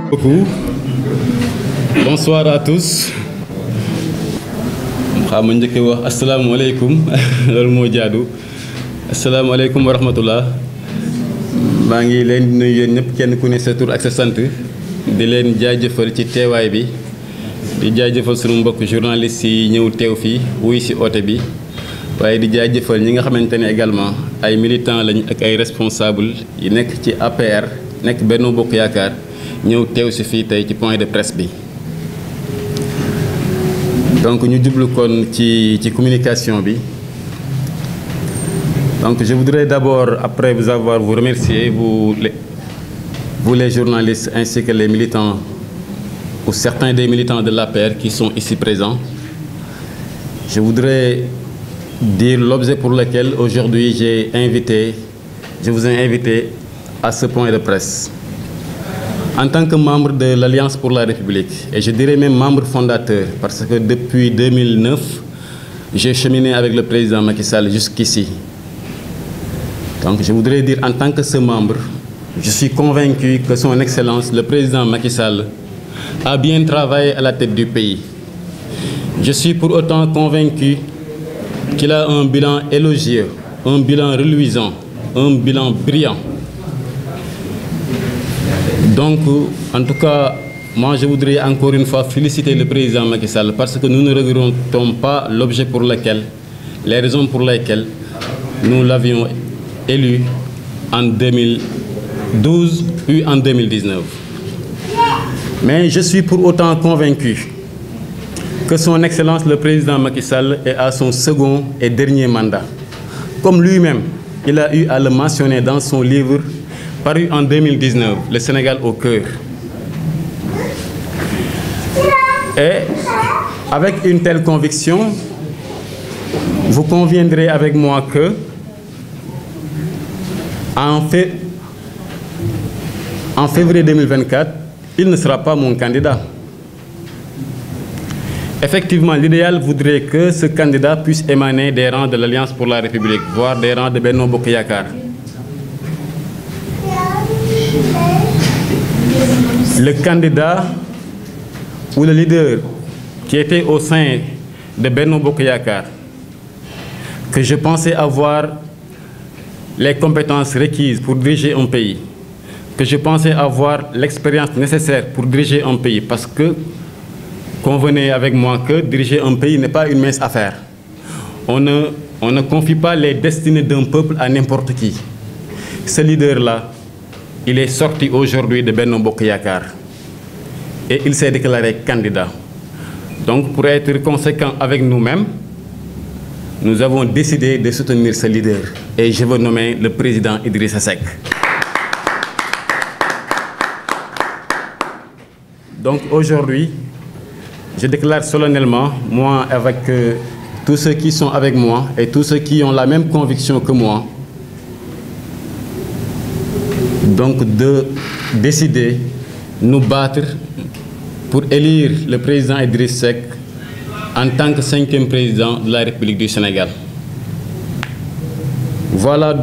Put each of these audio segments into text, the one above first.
Beaucoup. Bonsoir à tous. xam nga njëkkee wax asalaamaaleykum loolu moo jaadu asalaamaaleykum wa rahmatullah maa ngi leen di nuyu yéen ñëpp kenn ku ne sa tur ak sa sant di leen jaajëfal ci teewaay bi di jaajëfal sunu mbokk journaliste yi ñëw teew fii wuy si oote bi waaye di jaajëfal ñi nga xamante ne également ay militants lañ ak ay responsables yi nekk ci APR nekk Benno Bokk Yaakaar ñëw teew si fii tey ci point de presse bi. Donc ñu jublu kon ci communication bi. Donc je voudrais d'abord, après vous avoir vous remercier, vous les journalistes ainsi que les militants ou certains des militants de l'APR qui sont ici présents. Je voudrais dire l'objet pour lequel aujourd'hui je vous ai invité à ce point de presse. En tant que membre de l'Alliance pour la République, et je dirais même membre fondateur, parce que depuis 2009, j'ai cheminé avec le président Macky Sall jusqu'ici. Donc je voudrais dire en tant que ce membre, je suis convaincu que son Excellence, le président Macky Sall, a bien travaillé à la tête du pays. Je suis pour autant convaincu qu'il a un bilan élogieux, un bilan reluisant, un bilan brillant. Donc, en tout cas, moi je voudrais encore une fois féliciter le président Macky Sall parce que nous ne regrettons pas l'objet pour lequel, les raisons pour lesquelles nous l'avions élu en 2012 puis en 2019. Mais je suis pour autant convaincu que son Excellence le président Macky Sall est à son second et dernier mandat. Comme lui-même, il a eu à le mentionner dans son livre paru en 2019, Le Sénégal au cœur. Et avec une telle conviction, vous conviendrez avec moi que en février 2024, il ne sera pas mon candidat. Effectivement, l'idéal voudrait que ce candidat puisse émaner des rangs de l'Alliance pour la République, voire des rangs de Benno Bokk Yaakaar. Le candidat ou le leader qui était au sein de Benno Bokk Yaakaar, que je pensais avoir les compétences requises pour diriger un pays, que je pensais avoir l'expérience nécessaire pour diriger un pays, parce que convenez avec moi que diriger un pays n'est pas une mince affaire. On ne confie pas les destinées d'un peuple à n'importe qui. Ce leader-là, il est sorti aujourd'hui de Benno Bokk Yaakaar et il s'est déclaré candidat. Donc pour être conséquent avec nous-mêmes, nous avons décidé de soutenir ce leader et je veux nommer le président Idrissa Seck. Donc aujourd'hui, je déclare solennellement, moi avec tous ceux qui sont avec moi et tous ceux qui ont la même conviction que moi, donc de décider nous battre pour élire le président Idriss Seck en tant que 5e président de la République du Sénégal. Voilà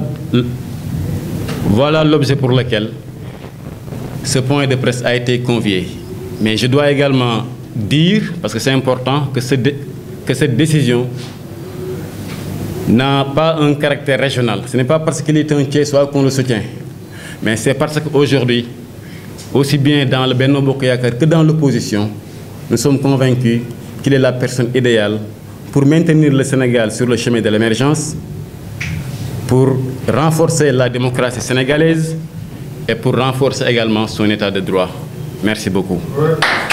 l'objet pour lequel ce point de presse a été convié. Mais je dois également dire, parce que c'est important, que cette décision n'a pas un caractère régional. Ce n'est pas parce qu'il est un Thiessois qu'on le soutient. Mais c'est parce qu'aujourd'hui, aussi bien dans le Benno Bokk Yaakaar que dans l'opposition, nous sommes convaincus qu'il est la personne idéale pour maintenir le Sénégal sur le chemin de l'émergence, pour renforcer la démocratie sénégalaise et pour renforcer également son état de droit. Merci beaucoup.